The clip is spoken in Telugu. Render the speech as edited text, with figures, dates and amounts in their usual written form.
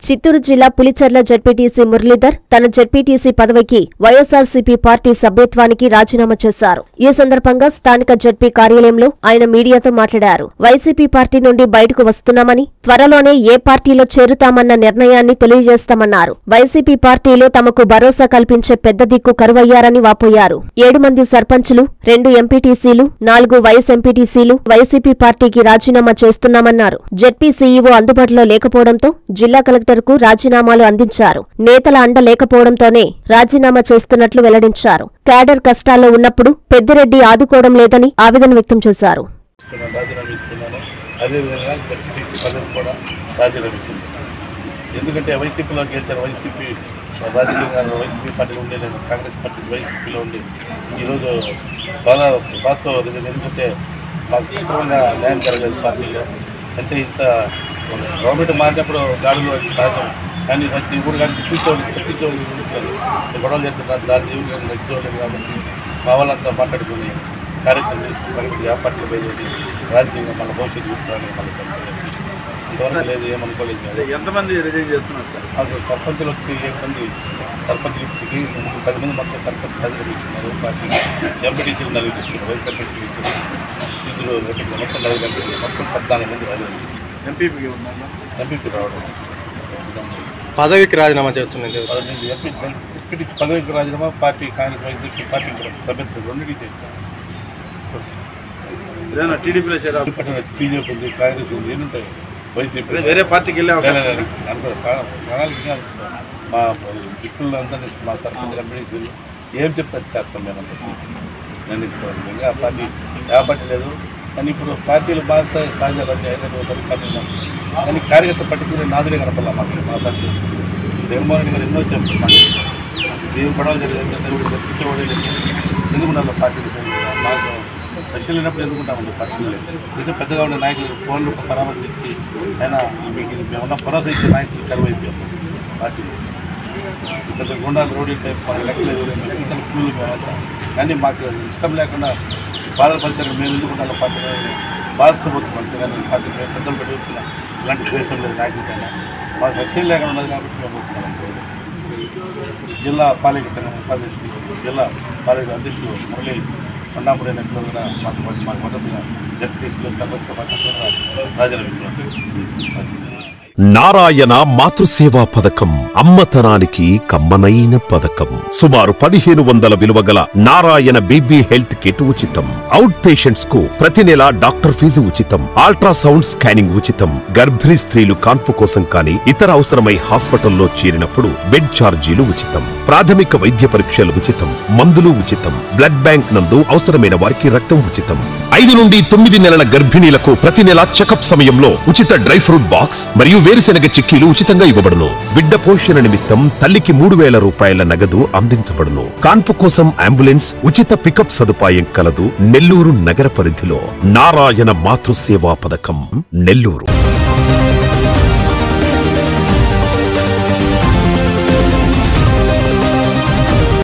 చిత్తూరు జిల్లా పులిచెర్ల జెడ్పీటీసీ మురళీధర్ తన జెడ్పీటీసీ పదవికి వైఎస్ఆర్సీపీ పార్టీ సభ్యత్వానికి రాజీనామా చేశారు. ఈ సందర్భంగా స్థానిక జెడ్పీ కార్యాలయంలో ఆయన మీడియాతో మాట్లాడారు. వైసీపీ పార్టీ నుండి బయటకు వస్తున్నామని, త్వరలోనే ఏ పార్టీలో చేరుతామన్న నిర్ణయాన్ని తెలియజేస్తామన్నారు. వైసీపీ పార్టీలో తమకు భరోసా కల్పించే పెద్ద దిక్కు కరువయ్యారని వాపోయారు. 7 మంది సర్పంచులు, 2 ఎంపీటీసీలు, 4 వైస్ ఎంపీటీసీలు వైసీపీ పార్టీకి రాజీనామా చేస్తున్నామన్నారు. జెడ్పీ సీఈఓ అందుబాటులో లేకపోవడంతో జిల్లా కలెక్టర్కు రాజీనామాలు అందించారు. నేతల అండ లేకపోవడంతోనే రాజీనామా చేస్తున్నట్లు వెల్లడించారు. క్యాడర్ కష్టాల్లో ఉన్నప్పుడు పెద్దిరెడ్డి ఆదుకోవడం లేదని ఆవేదన వ్యక్తం చేశారు. ఎందుకంటే వైసీపీలో గెలిచారు. వైసీపీ రాజకీయంగా వైసీపీ పార్టీలో ఉండేది, కాంగ్రెస్ పార్టీ వైసీపీలో ఉంది. ఈరోజు బాధతో ఎందుకంటే మాకు తీవ్రంగా న్యాయం జరగలేదు పార్టీలో. అంటే ఇంత గవర్నమెంట్ మారినప్పుడు దాడులు అది సహజం, కానీ ప్రతి ఊరు కానీ తెప్పించోళ్ళు గొడవలు చేస్తున్నారు. దాని ఊరు నచ్చుకోలేదు కాబట్టి మా వాళ్ళంతా మాట్లాడుకుని కార్యక్రమం ఆ పార్టీలో పోయేది రాజకీయంగా మన భవిష్యత్తు చూసుకోవాలని మళ్ళీ ఇంతవరకు లేదు, ఏమనుకోలేదు. ఎంతమంది రిజైన్ చేస్తున్నారు సార్? మాకు సర్పంచులు 7 మంది సర్పంచులకి 10 మంది మొత్తం సర్పంచ్ ప్రజలు ఇస్తున్నారు. పార్టీకి ఎంపీటీసీలు 4 ఇస్తున్నారు, వైస్ ఎంపీటీసీలు ఇస్తున్నారు, ఇద్దరు మొత్తం 10 ఎంపీటీలు, మొత్తం 14 మంది రాజు ఎంపీపీ రావడం. పదవికి రాజీనామా చేస్తున్నారు. ఎంపీటీసీ పదవికి రాజీనామా, పార్టీ కాంగ్రెస్ వైసీపీ పార్టీ సభ్యత్వం రెండింటికి చేస్తారు. టీడీపీలో చేరాలి, బీజేపీ ఉంది, కాంగ్రెస్ ఉంది, ఏముంటాయి. వైసీపీ వేరే పార్టీకి వెళ్ళే ప్రణాళిక మా దిక్కుల్లో అందరినీ మా సర్పంచ్ ఎంపీటీసీలు ఏం చెప్తే చేస్తాం నేను ఇంకా పార్టీ పార్టీ లేదు. కానీ ఇప్పుడు పార్టీలు మారుతాయి, సహజాలు హైదరాబాద్ పార్టీలు, కానీ కార్యకర్త పట్టుకునే నాదులే కనపడాలి మాకు. మా పార్టీ జగన్మోహన్ రెడ్డి గారు ఎన్నో చెప్తున్నాను, దేవుడు పడవలు జరిగింది, తెప్పించేవాడే ఎందుకున్నారు పార్టీలు. మాకు పరీక్షలు లేనప్పుడు ఎందుకుంటామండి పరీక్షలు లేదు. ఇంకా పెద్దగా ఉండే నాయకులు ఫోన్లు పరామర్శించి అయినా మీకు మేమన్నా భరోసా ఇచ్చే నాయకులు కరువైపోయాం పార్టీలు. పెద్ద గుండాలు రోడ్డు టైప్ లెక్కలేదు, ఇంకా ఫుల్ కానీ మాకు ఇష్టం లేకుండా బాధపరిచారు. మేము ఎందుకుంటాం పార్టీ బాధపోతున్నాం. అంతేగాని పార్టీ పెద్దలు పెట్టుకున్నా ఇలాంటి ద్వేషం లేదు నాయకులకైనా. మాకు లక్ష్యం లేకుండా ఉన్నది కాబట్టి మేము వస్తున్నాం. జిల్లా పాలిక ఉపాధ్యక్షుడు, జిల్లా పాలిక అధ్యక్షుడు మురళి అన్నాపురి నెట్లో కూడా మాకు మద్దతుగా జడ్పీటీసీలో రాజీనామా. నారాయణ మాతృసేవా పథకం అమ్మతనానికి కమ్మనైన పథకం. సుమారు 1500 విలువ గల నారాయణ బేబీ హెల్త్ కిట్ ఉచితం. అవుట్ పేషెంట్స్ కు ప్రతి నెల డాక్టర్ ఫీజు ఉచితం. అల్ట్రాసౌండ్ స్కానింగ్ ఉచితం. గర్భిణీ స్త్రీలు కాన్పు కోసం కానీ ఇతర అవసరమై హాస్పిటల్లో చేరినప్పుడు బెడ్ ఛార్జీలు ఉచితం. ప్రాథమిక వైద్య పరీక్షలు ఉచితం. మందులు ఉచితం. బ్లడ్ బ్యాంక్ నందు అవసరమైన వారికి రక్తం ఉచితం. 5 నుండి 9 నెలల గర్భిణీలకు ప్రతి నెల చెకప్ సమయంలో ఉచిత డ్రై ఫ్రూట్ బాక్స్ మరియు వేరుశెనగ చిక్కీలు ఉచితంగా ఇవ్వబడును. బిడ్డ పోషణ నిమిత్తం తల్లికి 3000 రూపాయల నగదు అందించబడును. కాన్పు కోసం అంబులెన్స్ ఉచిత పికప్ సదుపాయం కలదు. నెల్లూరు నగర పరిధిలో నారాయణ మాతృసేవా పథకం, నెల్లూరు.